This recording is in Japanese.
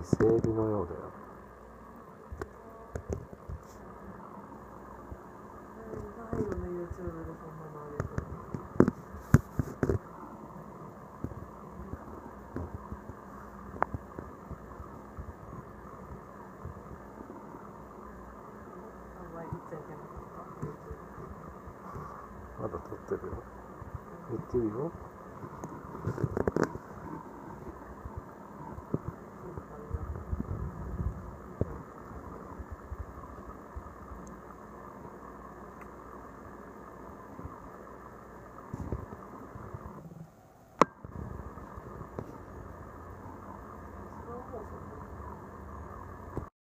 整備のようだよ。 ないよね、YouTube でそんなのあげてる。 まだ撮ってるよ。言っていいよ。